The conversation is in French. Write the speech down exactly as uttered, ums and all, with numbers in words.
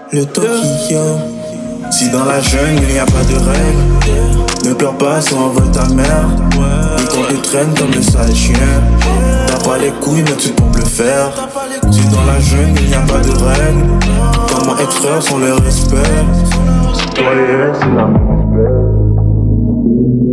le Tokyo. Si dans la jungle il n'y a pas de règles, ne pleure pas si on envole ta mère. Et qu'on te traîne comme le sale chien. T'as pas les couilles mais tu tombes le fer. Si dans la jungle il n'y a pas de règles, comment être frère sans le respect. Toi et elle c'est la même espèce.